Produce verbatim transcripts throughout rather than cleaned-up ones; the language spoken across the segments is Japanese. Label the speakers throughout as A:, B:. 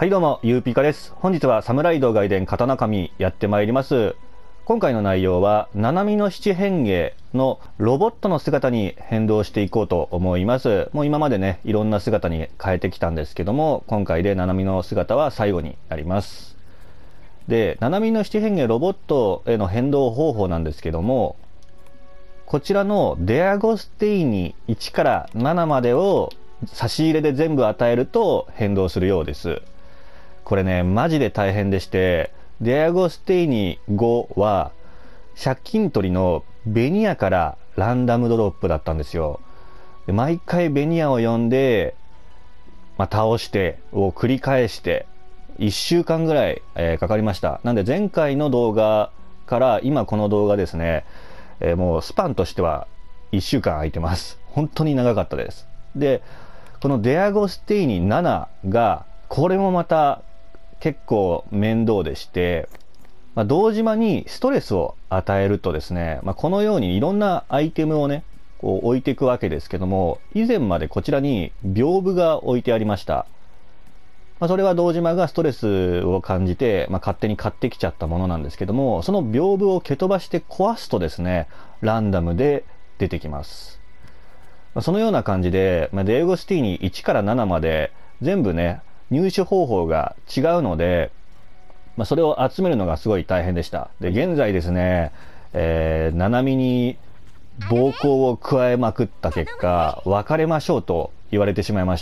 A: はいどうも、ゆうぴかです。本日はサムライ道外伝刀神やってまいります。今回の内容は、七海の七変化のロボットの姿に変動していこうと思います。もう今までね、いろんな姿に変えてきたんですけども、今回で七海の姿は最後になります。で、七海の七変化ロボットへの変動方法なんですけども、こちらのデアゴスティーニいちからななまでを差し入れで全部与えると変動するようです。これね、マジで大変でして、デアゴスティーニごは、借金取りのベニヤからランダムドロップだったんですよ。で毎回ベニヤを呼んで、まあ、倒してを繰り返して、いっしゅうかんぐらい、えー、かかりました。なんで前回の動画から今この動画ですね、えー、もうスパンとしてはいっしゅうかん空いてます。本当に長かったです。で、このデアゴスティーニななが、これもまた結構面倒でして、まあ、堂島にストレスを与えるとですね、まあ、このようにいろんなアイテムをね、こう置いていくわけですけども、以前までこちらに屏風が置いてありました。まあ、それは堂島がストレスを感じて、まあ、勝手に買ってきちゃったものなんですけども、その屏風を蹴飛ばして壊すとですね、ランダムで出てきます。まあ、そのような感じで、まあ、デアゴスティーニいちからななまで全部ね、入手方法が違うので、まあ、それを集めるのがすごい大変でした。で、現在ですね、えー、七海に暴行を加えまくった結果、別れましょうと言われてしまいました。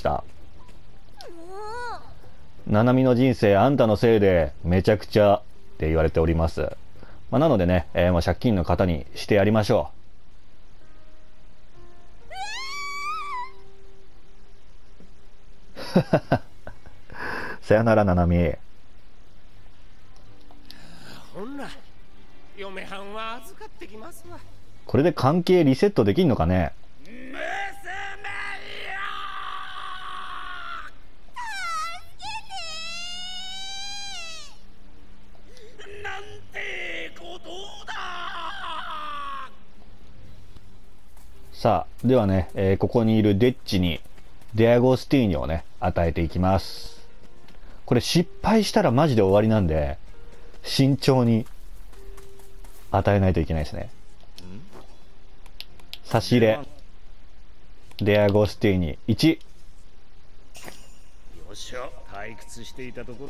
A: 七海の人生あんたのせいでめちゃくちゃって言われております。まあ、なのでね、えー、もう借金の方にしてやりましょう。さよなら、七海。
B: ほんな嫁はんは預かってきますわ。
A: これで関係リセットできんのかね。
B: 娘よ、助けてなんてことだ。
A: さあ、ではね、えー、ここにいるデッチにデアゴスティーニをね、与えていきます。これ失敗したらマジで終わりなんで、慎重に与えないといけないですね。差し入れ。デアゴスティーニいち。
B: よっしゃ、退屈していたところ。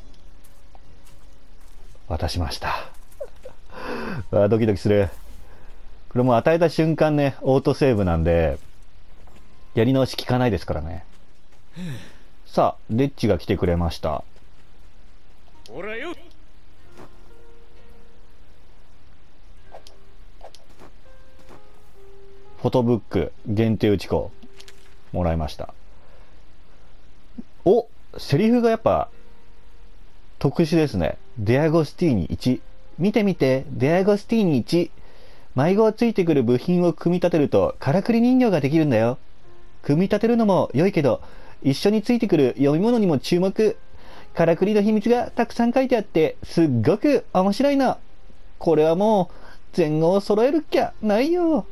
A: 渡しました。あ、ドキドキする。これも与えた瞬間ね、オートセーブなんで、やり直し効かないですからね。さあ、デッチが来てくれました。
B: ほらよ。
A: フォトブック限定打ち子もらいました。お、セリフがやっぱ特殊ですね。デアゴスティーニいち。見てみて、デアゴスティーニいち。迷子ついてくる部品を組み立てるとからくり人形ができるんだよ。組み立てるのも良いけど、一緒についてくる読み物にも注目。からくりの秘密がたくさん書いてあってすっごく面白いの。これはもう全語を揃えるっきゃないよ。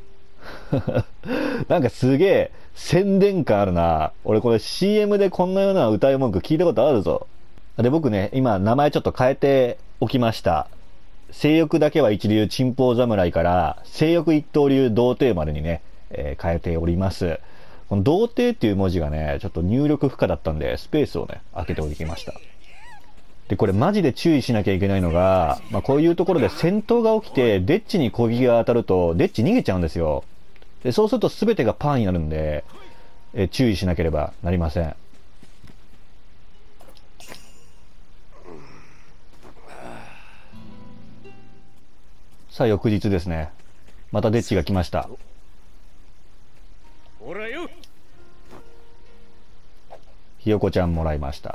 A: なんかすげえ宣伝感あるな。俺これ シーエム でこんなような歌い文句聞いたことあるぞ。で、僕ね、今名前ちょっと変えておきました。性欲だけは一流チンポウ侍から性欲一刀流童貞までにね、えー、変えております。この童貞っていう文字がね、ちょっと入力不可だったんで、スペースをね、開けておきました。で、これマジで注意しなきゃいけないのが、まあ、こういうところで戦闘が起きて、デッチに攻撃が当たると、デッチ逃げちゃうんですよ。で、そうすると全てがパーになるんで、え注意しなければなりません。さあ、翌日ですね。またデッチが来ました。
B: ほらよ。
A: ひよこちゃんもらいました。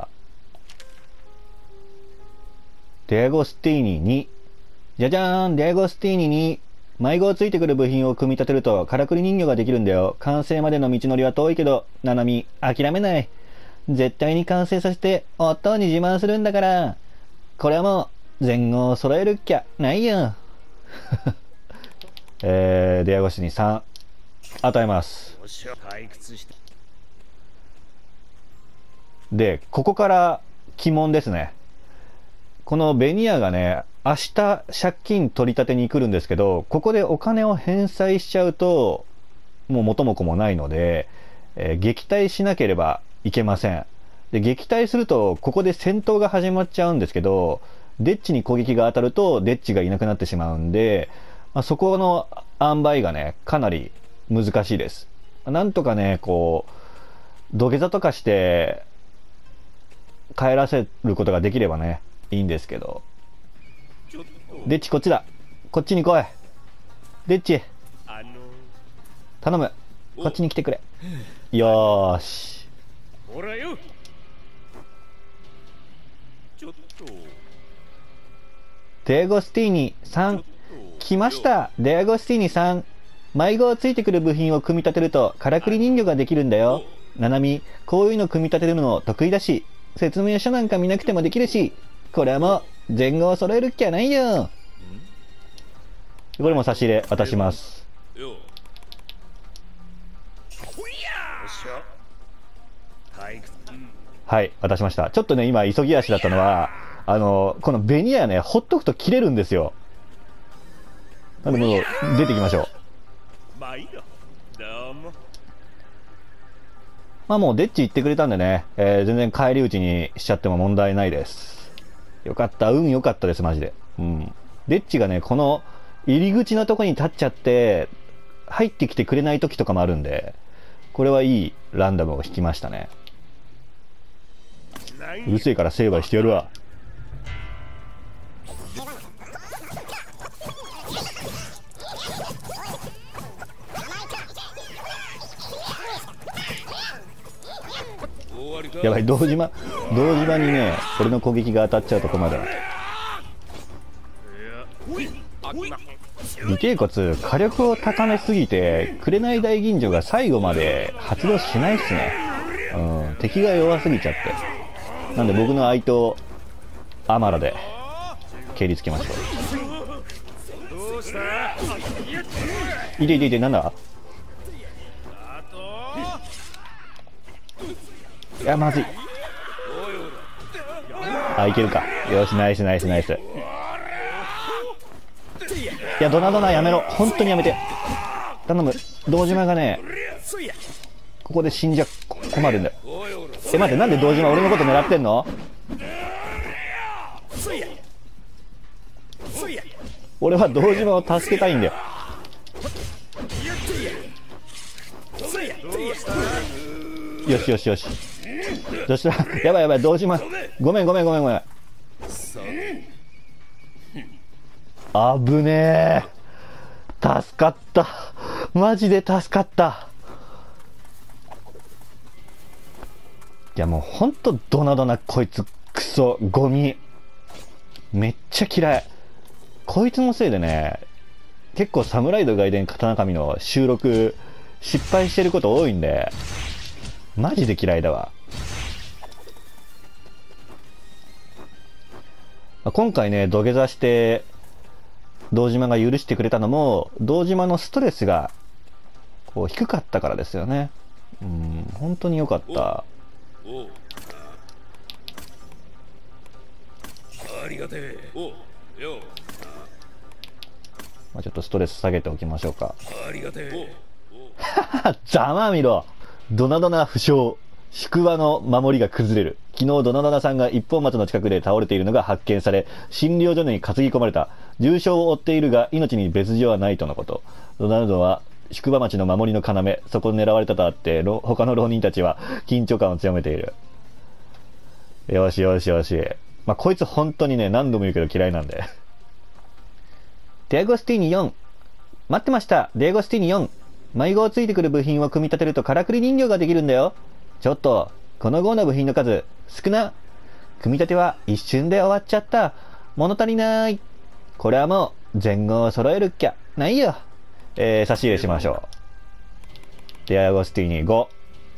A: デアゴスティーニに。じゃじゃーん、デアゴスティーニに。迷子ついてくる部品を組み立てるとからくり人形ができるんだよ。完成までの道のりは遠いけど、ナナミ、諦めない。絶対に完成させて、夫に自慢するんだから。これはもう、前後を揃えるっきゃないよ。えー、デアゴスティーニさん、与えます。
B: よっしゃ、退屈して。
A: で、ここから鬼門ですね。このベニヤがね、明日借金取り立てに来るんですけど、ここでお金を返済しちゃうと、もう元も子もないので、えー、撃退しなければいけません。で、撃退すると、ここで戦闘が始まっちゃうんですけど、デッチに攻撃が当たると、デッチがいなくなってしまうんで、まあ、そこの塩梅がね、かなり難しいです。なんとかね、こう、土下座とかして、帰らせることができればね、いいんですけど。デッチこっちだ。こっちに来い。デッチ。頼む。こっちに来てくれ。よーし。
B: ほらよ。ちょっと。
A: デアゴスティーニさん。来ました。デアゴスティーニさん。迷子をついてくる部品を組み立てると、からくり人形ができるんだよ。ナナミ、こういうの組み立てるの得意だし、説明書なんか見なくてもできるし、これはもう、前後を揃えるっきゃないよ。これも差し入れ渡します。はい、渡しました。ちょっとね、今、急ぎ足だったのは、あの、このベニヤね、ほっとくと切れるんですよ。なので、もう、出てきましょう。まあもう、デッチ行ってくれたんでね、えー、全然返り討ちにしちゃっても問題ないです。よかった、運良かったです、マジで。うん。デッチがね、この、入り口のとこに立っちゃって、入ってきてくれない時とかもあるんで、これはいいランダムを引きましたね。うるせえから成敗してやるわ。やばい、堂島、堂島にね、俺の攻撃が当たっちゃうと困る。尾てい骨、火力を高めすぎて、紅大吟醸が最後まで発動しないっすね。うん、敵が弱すぎちゃって。なんで僕の相手アマラで蹴りつけましょう。いていていて、なんだ。いや、まずい。あ、いけるか。よし、ナイスナイスナイス。いや、ドナドナやめろ。本当にやめて。頼む。堂島がね、ここで死んじゃ困るんだよ。え、待って、なんで堂島俺のこと狙ってんの？俺は堂島を助けたいんだよ。よしよしよし。そしたら、やばいやばい、堂島。ごめんごめんごめんごめん。あぶねえ。助かった。マジで助かった。いやもうほんとドナドナこいつクソゴミ。めっちゃ嫌い。こいつのせいでね、結構サムライド外伝刀神の収録失敗してること多いんで、マジで嫌いだわ。今回ね、土下座して堂島が許してくれたのも、堂島のストレスがこう低かったからですよね。うん、本当に良かった。
B: ありがてえ。およ。
A: まあちょっとストレス下げておきましょうか。
B: ありがてえ。
A: ざまあみろ。ドナドナ負傷。宿場の守りが崩れる。昨日ドナドナさんが一本松の近くで倒れているのが発見され、診療所に担ぎ込まれた。重傷を負っているが命に別状はないとのこと。ドナルドは宿場町の守りの要。そこを狙われたとあって、他の浪人たちは緊張感を強めている。よしよしよし。まあ、こいつ本当にね、何度も言うけど嫌いなんで。デアゴスティーニよん。待ってました。デアゴスティーニよん。迷子をついてくる部品を組み立てるとからくり人形ができるんだよ。ちょっと、この号の部品の数、少な。組み立ては一瞬で終わっちゃった。物足りない。これはもう、前後を揃えるっきゃないよ。えー、差し入れしましょう。デアゴスティーニご。
B: よ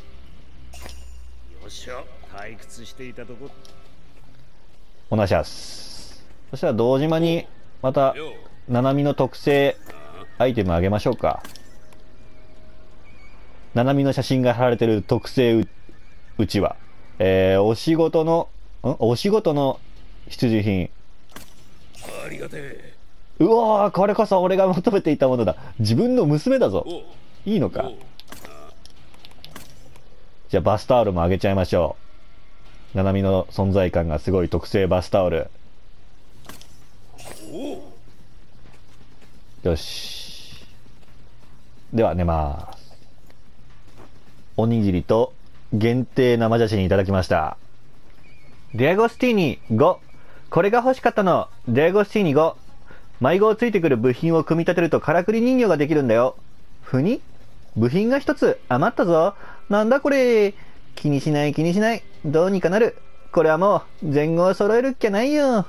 B: っしゃ、退屈していたとこ。
A: お願いします。そしたら堂島にまたナナミの特製アイテムあげましょうか。ナナミの写真が貼られてる特製うちわ、えー、お仕事のんお仕事の必需品。
B: ありがてえ。
A: うわー、これこそ俺が求めていたものだ。自分の娘だぞ。
B: お
A: いいのか。
B: お
A: じゃあバスタオルもあげちゃいましょう。ナナミの存在感がすごい特製バスタオル。
B: お
A: よし。では寝ます。おにぎりと限定生写真いただきました。デアゴスティーニご。これが欲しかったの。デアゴスティーニご。迷子をついてくる部品を組み立てるとからくり人形ができるんだよ。ふに部品が一つ余ったぞ。なんだこれ。気にしない気にしない。どうにかなる。これはもう前後を揃えるっきゃないよ。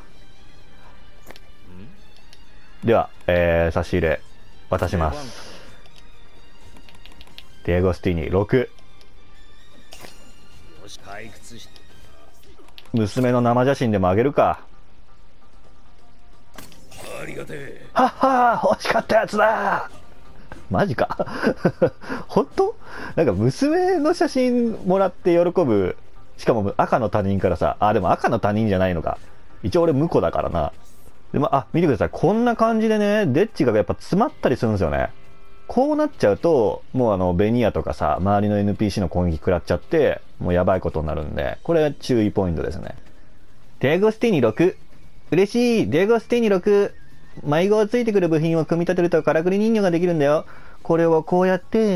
A: では、えー、差し入れ渡します。ディエゴスティーニろく。
B: よし退屈し
A: 娘の生写真でもあげるか。
B: ありがてえ。
A: はっはー、欲しかったやつだ。マジか。本当なんか娘の写真もらって喜ぶ。しかも赤の他人からさ、あ、でも赤の他人じゃないのか。一応俺婿だからな。でも、あ、見てください。こんな感じでね、デッチがやっぱ詰まったりするんですよね。こうなっちゃうと、もうあの、ベニヤとかさ、周りの エヌピーシー の攻撃食らっちゃって、もうやばいことになるんで、これは注意ポイントですね。ディエゴスティーニろく。嬉しい。ディエゴスティーニろく。迷子をついてくる部品を組み立てるとからくり人形ができるんだよ。これをこうやって、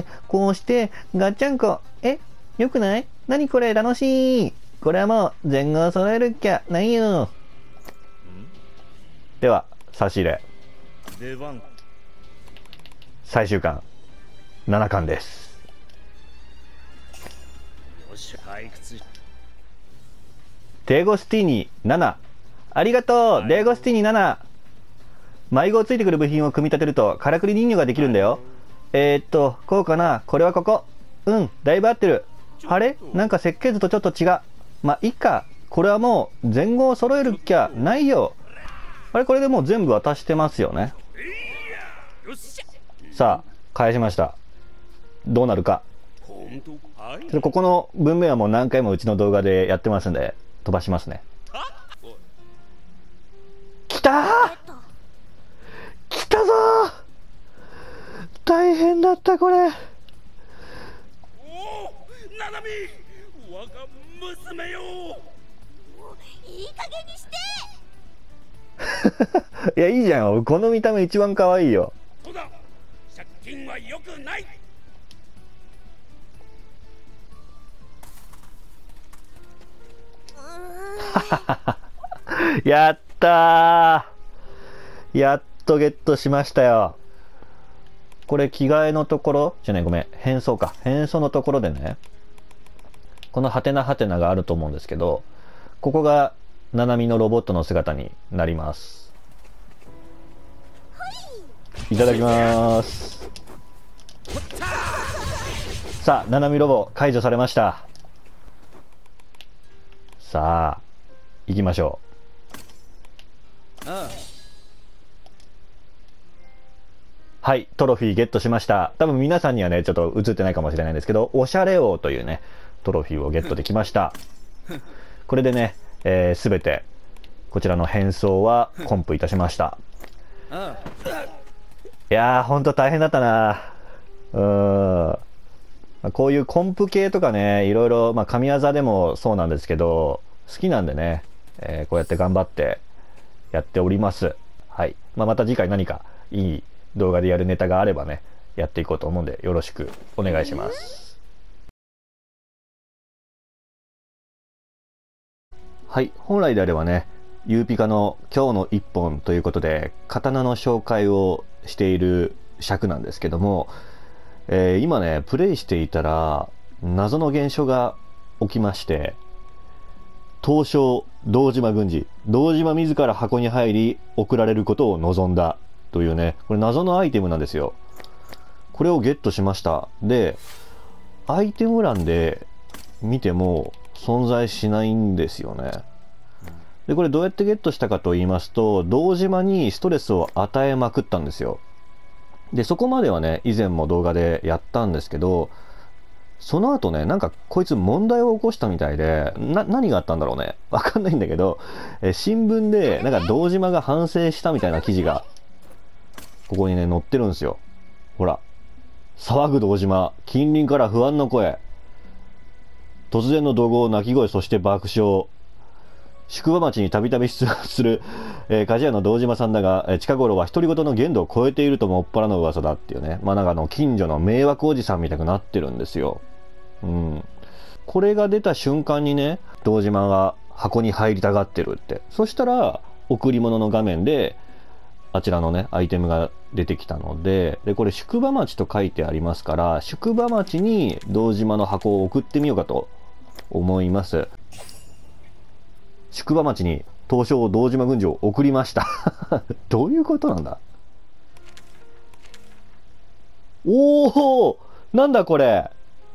A: こうして、ガッチャンコ。え、よくない？何これ楽しい。これはもう前後を揃えるっきゃないよ。では、差し入れ。
B: 出番。
A: 最終巻、ななかんです。
B: よし退屈し
A: デーゴスティーニなな。ありがとう、デーゴスティーニなな。迷子をついてくる部品を組み立てるとからくり人形ができるんだよ。えー、っと、こうかな。これはここ。うん、だいぶ合ってる。あれなんか設計図とちょっと違う。まあ、いいか。これはもう前後を揃えるっきゃないよ。あれこれでもう全部渡してますよね。
B: よっしゃ。
A: さあ、返しました。どうなるか。
B: 本当はい
A: ちょっとここの文面はもう何回もうちの動画でやってますんで、飛ばしますね。
B: おい
A: きたー来たぞー。大変だったこれ。
B: おおななみ我が娘よ。
C: いい加減にして。
A: いや、いいじゃん。この見た目一番可愛いよ。
B: そうだ借金は良くない。
A: やったー。やっとゲットしましたよ。これ着替えのところじゃない、ごめん。変装か。変装のところでね、このハテナハテナがあると思うんですけど、ここがナナミのロボットの姿になります。いただきます。さあ、ナナミロボ解除されました。さあ、行きましょう。
B: ああ
A: はい、トロフィーゲットしました。多分皆さんにはね、ちょっと映ってないかもしれないんですけど、おしゃれ王というね、トロフィーをゲットできました。これでね、えー、すべて、こちらの変装はコンプいたしました。
B: あ
A: いやー、ほんと大変だったな。うーん。こういうコンプ系とかね、いろいろ、まあ、神業でもそうなんですけど、好きなんでね、えーこうやって頑張ってやっております。はい。まあ、また次回何かいい動画でやるネタがあればね、やっていこうと思うんで、よろしくお願いします。はい。本来であればね、ユーピカの今日の一本ということで、刀の紹介をしている尺なんですけども、えー今ね、プレイしていたら、謎の現象が起きまして、東証堂島軍事、堂島自ら箱に入り、送られることを望んだというね、これ謎のアイテムなんですよ。これをゲットしました。で、アイテム欄で見ても存在しないんですよね。で、これどうやってゲットしたかと言いますと、堂島にストレスを与えまくったんですよ。で、そこまではね、以前も動画でやったんですけど、 その後ね、なんかこいつ問題を起こしたみたいで、な、何があったんだろうね。わかんないんだけど、え新聞で、なんか堂島が反省したみたいな記事が、ここにね、載ってるんですよ。ほら。騒ぐ堂島、近隣から不安の声。突然の怒号、泣き声、そして爆笑。宿場町にたびたび出没する、えー、鍛冶屋の堂島さんだが、えー、近頃は独り言の限度を超えているともっぱらの噂だっていうね。まあなんかあの、近所の迷惑おじさんみたくなってるんですよ。うん。これが出た瞬間にね、堂島が箱に入りたがってるって。そしたら、贈り物の画面で、あちらのね、アイテムが出てきたので、で、これ宿場町と書いてありますから、宿場町に堂島の箱を送ってみようかと思います。宿場町に東証堂島軍司を送りました。どういうことなんだ。おお、なんだこれ。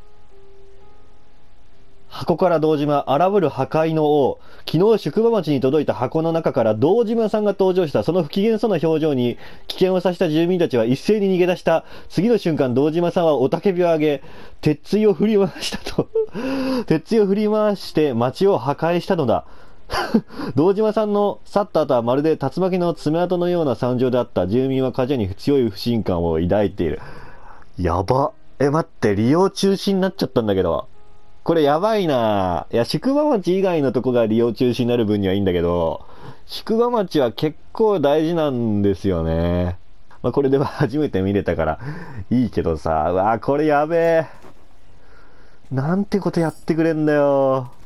A: 箱から堂島、荒ぶる破壊の王。昨日宿場町に届いた箱の中から堂島さんが登場した。その不機嫌そうな表情に危険を察した住民たちは一斉に逃げ出した。次の瞬間、堂島さんは雄たけびを上げ、鉄槌を振り回したと。鉄槌を振り回して町を破壊したのだ。堂島さんの去った後はまるで竜巻の爪痕のような惨状であった。住民は鍛冶屋に強い不信感を抱いている。やば。え、待って、利用中止になっちゃったんだけど。これやばいな。いや、宿場町以外のとこが利用中止になる分にはいいんだけど、宿場町は結構大事なんですよね。まあ、これでは初めて見れたからいいけどさ、うわ、これやべえ。なんてことやってくれんだよ。